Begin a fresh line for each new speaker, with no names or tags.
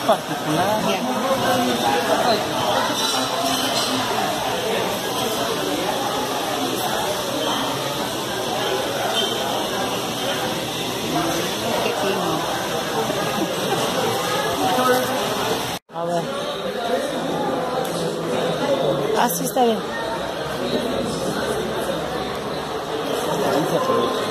particular.
Ya. Qué fino.
A ver. Ah, sí, está bien.
Ahí se aprovecha.